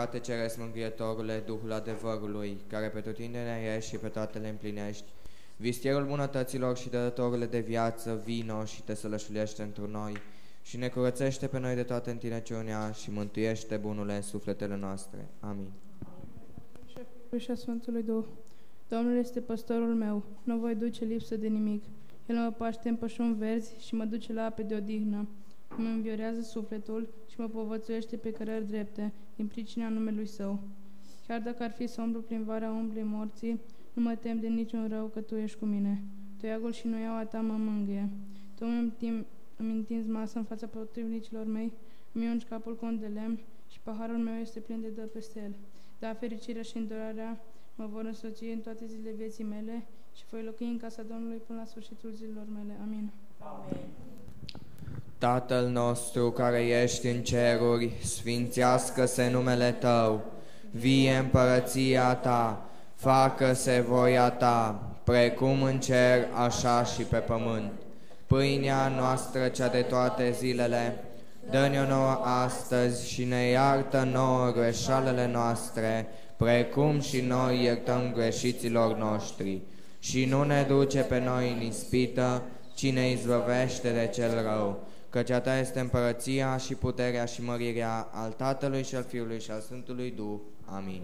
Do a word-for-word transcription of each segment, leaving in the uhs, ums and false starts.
Înviat Te ceresc, Mângâietorule, Duhul adevărului, care pe tutindene ești și pe toate le împlinești, vistierul bunătăților și dădătorule de viață, vino și Te sălășuiește întru noi și ne curățește pe noi de toată întinăciunea și mântuiește bunule în sufletele noastre. Amin. Și a Sfântului Duh. Domnul este păstorul meu, nu voi duce lipsă de nimic. El mă paște în pășuni verzi și mă duce la ape de odihnă. Mă înviorează sufletul și mă povățuiește pe cărări drepte, din pricina numelui Său. Chiar dacă ar fi să umblu prin varea umblei morții, nu mă tem de niciun rău, că Tu ești cu mine. Toiagul și nuiaua Ta mă mângâie. Tu îmi, tim, îmi întinzi masa în fața potrivnicilor mei, îmi ungi capul cu un de lemn și paharul meu este plin de dă peste el. Da, fericirea și îndurarea mă vor însoți în toate zilele vieții mele și voi locui în casa Domnului până la sfârșitul zilelor mele. Amin. Amin. Tatăl nostru care ești în ceruri, sfințească-se numele Tău, vie împărăția Ta, facă-se voia Ta, precum în cer, așa și pe pământ. Pâinea noastră cea de toate zilele, dă-ne-o nouă astăzi și ne iartă nouă greșalele noastre, precum și noi iertăm greșiților noștri. Și nu ne duce pe noi în ispită, ci ne izbăvește de cel rău. Căci a Ta este împărăția și puterea și mărirea al Tatălui și al Fiului și al Sfântului Duh. Amin.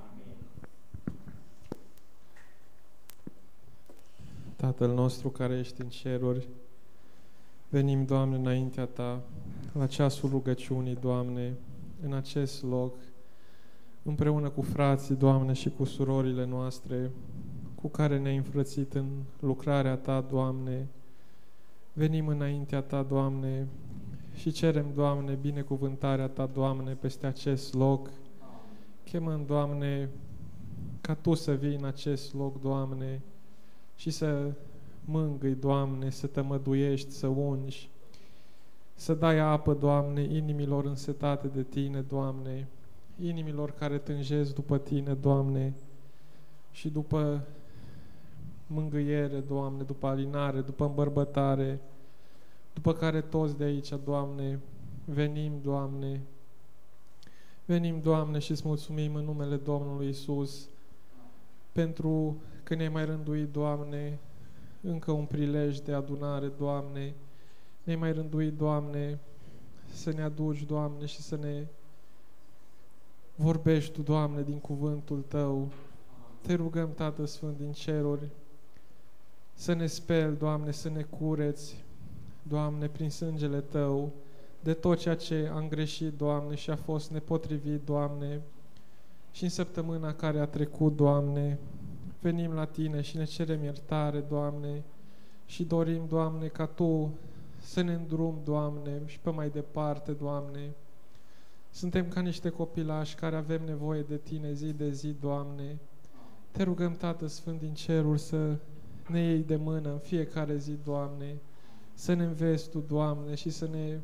Tatăl nostru care ești în ceruri, venim, Doamne, înaintea Ta, la ceasul rugăciunii, Doamne, în acest loc, împreună cu frații, Doamne, și cu surorile noastre, cu care ne-ai înfrățit în lucrarea Ta, Doamne. Venim înaintea Ta, Doamne, și cerem, Doamne, binecuvântarea Ta, Doamne, peste acest loc. Chemăm, Doamne, ca Tu să vii în acest loc, Doamne, și să mângâi, Doamne, să tămăduiești, să ungi, să dai apă, Doamne, inimilor însetate de Tine, Doamne, inimilor care tânjesc după Tine, Doamne, și după mângâiere, Doamne, după alinare, după îmbărbătare, după care toți de aici, Doamne, venim, Doamne, venim, Doamne, și îți mulțumim în numele Domnului Iisus pentru că ne-ai mai rânduit, Doamne, încă un prilej de adunare, Doamne, ne-ai mai rânduit, Doamne, să ne aduci, Doamne, și să ne vorbești Tu, Doamne, din cuvântul Tău. Te rugăm, Tată Sfânt din ceruri, să ne speli, Doamne, să ne cureți, Doamne, prin sângele Tău, de tot ceea ce am greșit, Doamne, și a fost nepotrivit, Doamne, și în săptămâna care a trecut, Doamne, venim la Tine și ne cerem iertare, Doamne, și dorim, Doamne, ca Tu să ne îndrumi, Doamne, și pe mai departe, Doamne. Suntem ca niște copilași care avem nevoie de Tine zi de zi, Doamne. Te rugăm, Tată Sfânt din ceruri, să ne iei de mână în fiecare zi, Doamne, să ne înveți Tu, Doamne, și să ne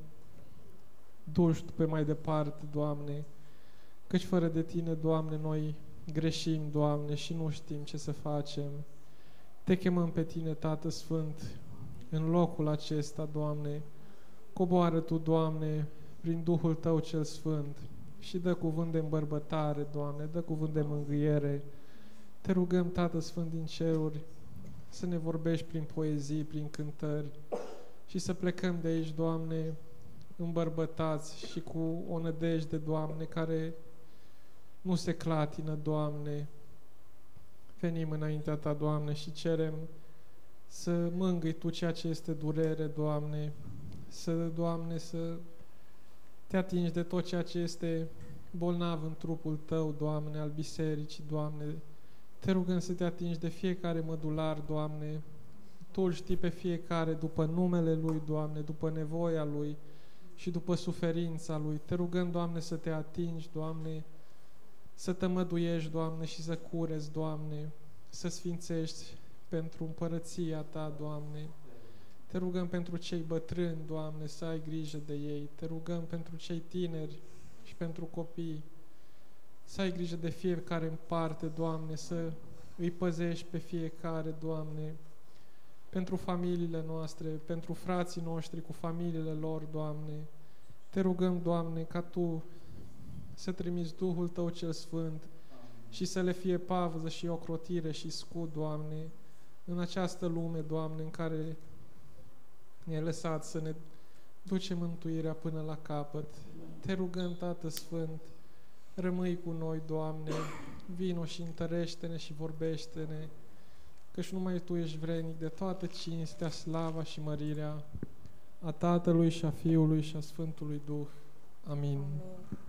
duci Tu pe mai departe, Doamne, căci fără de Tine, Doamne, noi greșim, Doamne, și nu știm ce să facem. Te chemăm pe Tine, Tată Sfânt, în locul acesta, Doamne. Coboară Tu, Doamne, prin Duhul Tău cel Sfânt și dă cuvânt de îmbărbătare, Doamne, dă cuvânt de mângâiere. Te rugăm, Tată Sfânt din ceruri, să ne vorbești prin poezii, prin cântări și să plecăm de aici, Doamne, îmbărbătați și cu o nădejde, Doamne, care nu se clatină, Doamne. Venim înaintea Ta, Doamne, și cerem să mângâi Tu ceea ce este durere, Doamne, să, Doamne, să Te atingi de tot ceea ce este bolnav în trupul Tău, Doamne, al bisericii, Doamne. Te rugăm să Te atingi de fiecare mădular, Doamne. Tu îl știi pe fiecare după numele Lui, Doamne, după nevoia Lui și după suferința Lui. Te rugăm, Doamne, să Te atingi, Doamne, să tămăduiești, Doamne, și să cureți, Doamne, să sfințești pentru împărăția Ta, Doamne. Te rugăm pentru cei bătrâni, Doamne, să ai grijă de ei. Te rugăm pentru cei tineri și pentru copii, să ai grijă de fiecare în parte, Doamne, să îi păzești pe fiecare, Doamne, pentru familiile noastre, pentru frații noștri cu familiile lor, Doamne. Te rugăm, Doamne, ca Tu să trimiți Duhul Tău cel Sfânt și să le fie pavăză și ocrotire și scut, Doamne, în această lume, Doamne, în care ne-ai lăsat să ne ducem mântuirea până la capăt. Te rugăm, Tată Sfânt, rămâi cu noi, Doamne, vino și întărește-ne și vorbește-ne, căci numai Tu ești vrednic de toată cinstea, slava și mărirea a Tatălui și a Fiului și a Sfântului Duh. Amin. Amin.